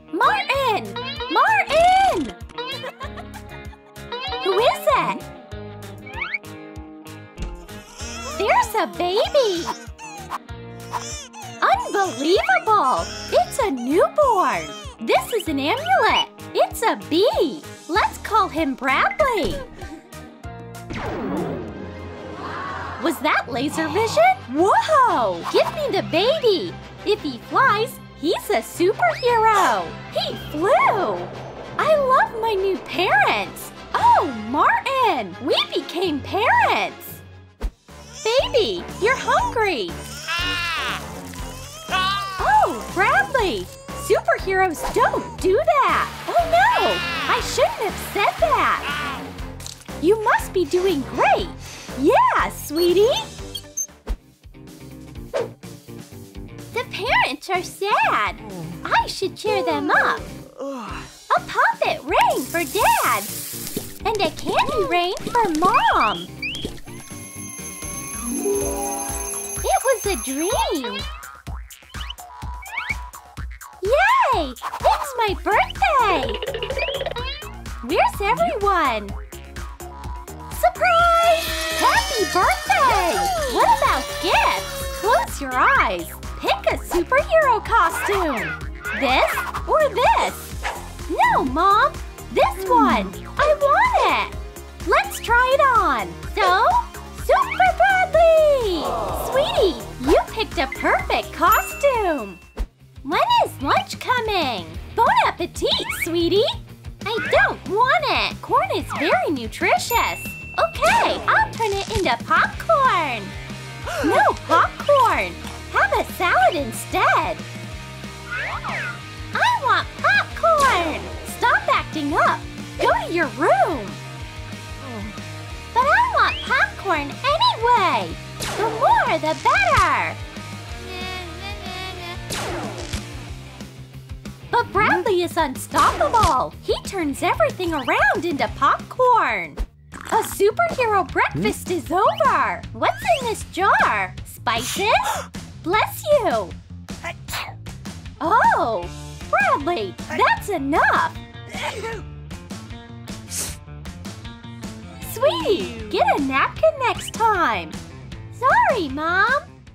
Martin! Martin! Who is it? There's a baby! Unbelievable! It's a newborn! This is an amulet! It's a bee! Let's call him Bradley! Was that laser vision? Whoa! Give me the baby! If he flies, he's a superhero! He flew! I love my new parents! Oh, Martin! We became parents! Baby, you're hungry! Oh, Bradley! Superheroes don't do that! Oh no! I shouldn't have said that! You must be doing great! Yeah, sweetie! The parents are sad. I should cheer them up. A puppet rain for Dad. And a candy rain for Mom. It was a dream. Yay! It's my birthday! Where's everyone? Surprise! Happy birthday! What about gifts? Close your eyes. Pick a superhero costume. This or this? No, Mom. This one. I want it. Let's try it on. So, Super Bradley! Sweetie, you picked a perfect costume. When is lunch coming? Bon appetit, sweetie. I don't want it. Corn is very nutritious. Okay, I'll turn it into popcorn. No popcorn. Have a salad instead. I want popcorn. Stop acting up. Go to your room. But I want popcorn anyway. The more, the better. But Bradley is unstoppable. He turns everything around into popcorn. A superhero breakfast is over. What's in this jar? Spices? Bless you. Oh, Bradley, that's enough. Sweetie, get a napkin next time. Sorry, Mom.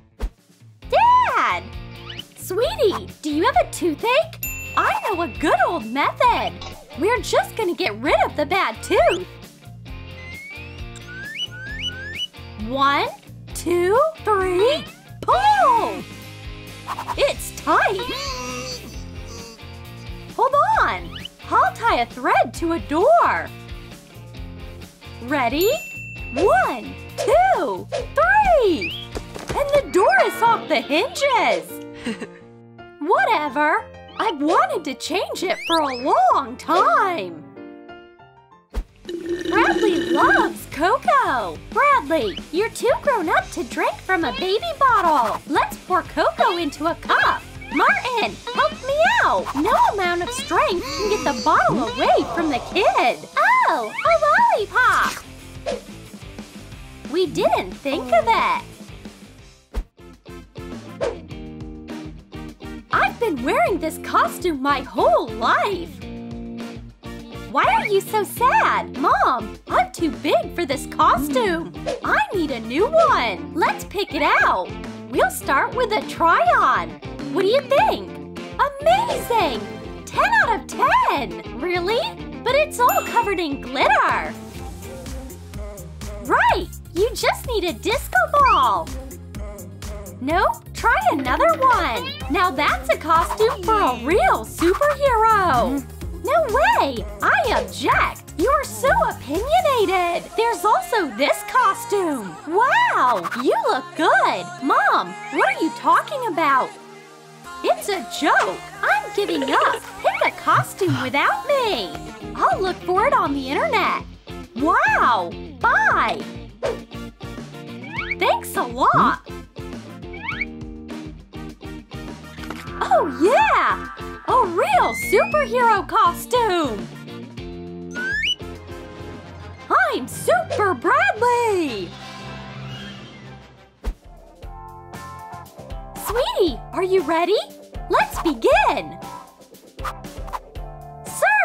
Dad! Sweetie, do you have a toothache? I know a good old method. We're just gonna get rid of the bad tooth. 1, 2, 3, pull! It's tight. Hold on. I'll tie a thread to a door. Ready? 1, 2, 3! And the door is off the hinges. Whatever. I've wanted to change it for a long time. Bradley loves cocoa. Bradley, you're too grown up to drink from a baby bottle. Let's pour cocoa into a cup. Martin, help me out. No amount of strength can get the bottle away from the kid. Oh, a lollipop. We didn't think of it. I've been wearing this costume my whole life. Why are you so sad? Mom, I'm too big for this costume. I need a new one. Let's pick it out. We'll start with a try-on. What do you think? Amazing! 10 out of 10! Really? But it's all covered in glitter. Right! You just need a disco ball. Nope, try another one. Now that's a costume for a real superhero. No way! I object! You're so opinionated! There's also this costume! Wow! You look good! Mom, what are you talking about? It's a joke! I'm giving up! Pick a costume without me! I'll look for it on the internet! Wow! Bye! Thanks a lot! Oh yeah! A real superhero costume! I'm Super Bradley! Sweetie, are you ready? Let's begin!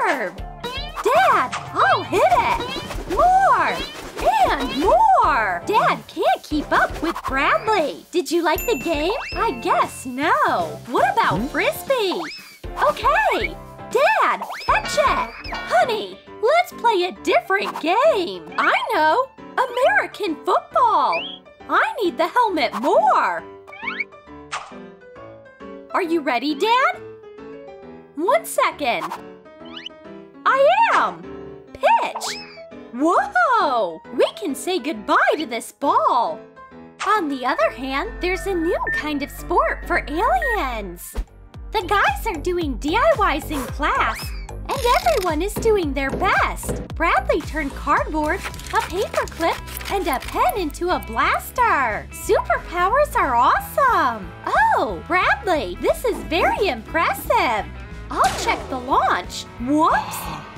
serve! Dad, I'll hit it! More! And more! Dad can't keep up with Bradley. Did you like the game? I guess no. What about Frisbee? Okay! Dad, catch it! Honey, let's play a different game. I know! American football! I need the helmet more! Are you ready, Dad? 1 second. I am! Pitch! Whoa! We can say goodbye to this ball. On the other hand, there's a new kind of sport for aliens. The guys are doing DIYs in class, and everyone is doing their best. Bradley turned cardboard, a paperclip, and a pen into a blaster. Superpowers are awesome! Oh, Bradley, this is very impressive. I'll check the launch. Whoops!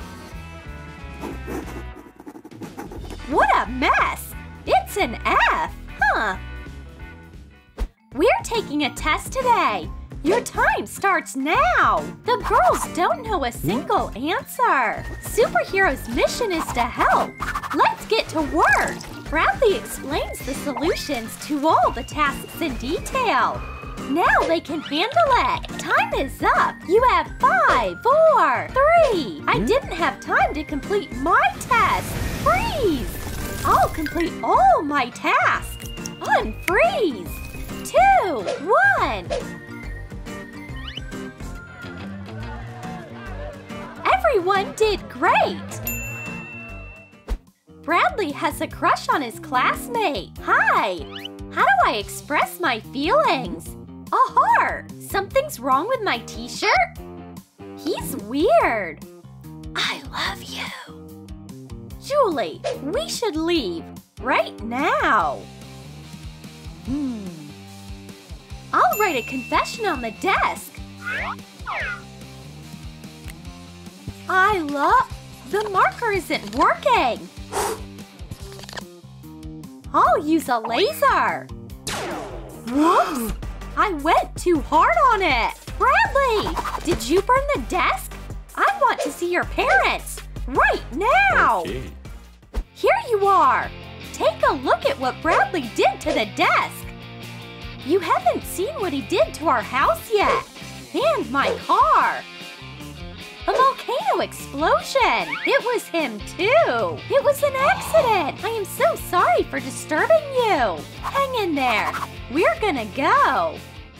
What a mess! It's an F, huh? We're taking a test today. Your time starts now! The girls don't know a single answer. Superhero's mission is to help. Let's get to work. Bradley explains the solutions to all the tasks in detail. Now they can handle it. Time is up. You have 5, 4, 3. I didn't have time to complete my test. Freeze! I'll complete all my tasks. Unfreeze. 2, 1. Everyone did great! Bradley has a crush on his classmate. Hi! How do I express my feelings? A heart! Something's wrong with my t-shirt? He's weird. I love you. Julie, we should leave right now. I'll write a confession on the desk. The marker isn't working. I'll use a laser. Whoops! I went too hard on it. Bradley, did you burn the desk? I want to see your parents right now. Okay. Here you are. Take a look at what Bradley did to the desk. You haven't seen what he did to our house yet. And my car. A volcano explosion! It was him too! It was an accident! I am so sorry for disturbing you! Hang in there! We're gonna go!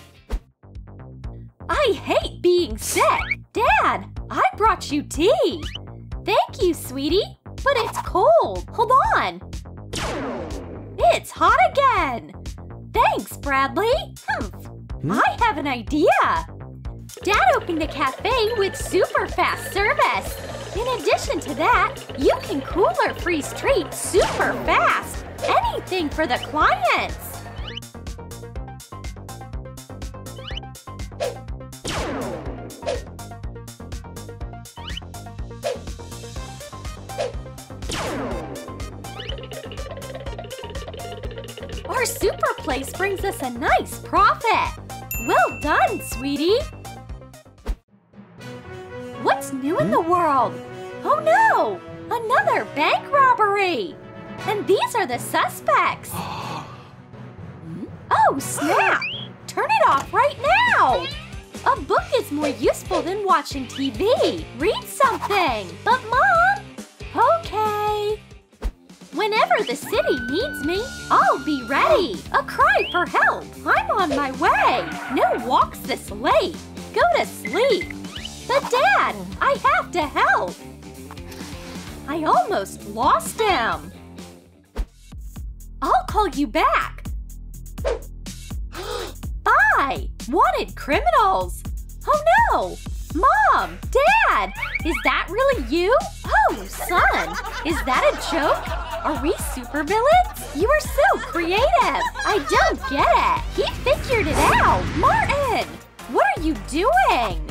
I hate being sick! Dad, I brought you tea! Thank you, sweetie! But it's cold! Hold on! It's hot again! Thanks, Bradley! I have an idea! Dad opened a cafe with super fast service. In addition to that, you can cool or freeze treats super fast. Anything for the clients. Our super place brings us a nice profit. Well done, sweetie. What's new in the world? Oh no! Another bank robbery! And these are the suspects! Oh snap! Turn it off right now! A book is more useful than watching TV! Read something! But Mom! Okay! Whenever the city needs me, I'll be ready! A cry for help! I'm on my way! No walks this late! Go to sleep! But Dad, I have to help! I almost lost him! I'll call you back! Bye! Wanted criminals! Oh no! Mom! Dad! Is that really you? Oh, son! Is that a joke? Are we supervillains? You are so creative! I don't get it! He figured it out! Martin! What are you doing?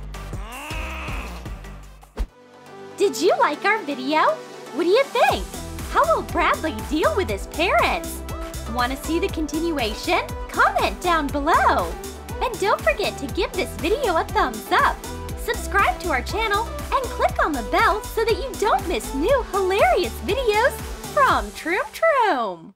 Did you like our video? What do you think? How will Bradley deal with his parents? Want to see the continuation? Comment down below! And don't forget to give this video a thumbs up. Subscribe to our channel and click on the bell so that you don't miss new hilarious videos from Troom Troom.